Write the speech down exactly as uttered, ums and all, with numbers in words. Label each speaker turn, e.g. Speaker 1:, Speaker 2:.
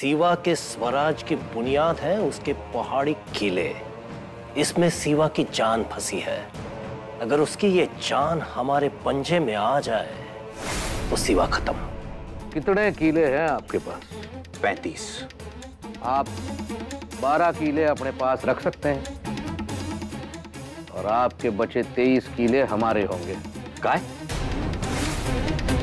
Speaker 1: सीवा के स्वराज की बुनियाद है उसके पहाड़ी किले। इसमें सीवा की जान फंसी है। अगर उसकी ये जान हमारे पंजे में आ जाए तो सीवा खत्म।
Speaker 2: कितने किले हैं आपके पास?
Speaker 3: पैंतीस।
Speaker 2: आप बारह किले अपने पास रख सकते हैं और आपके बचे तेईस किले हमारे होंगे।
Speaker 3: काय?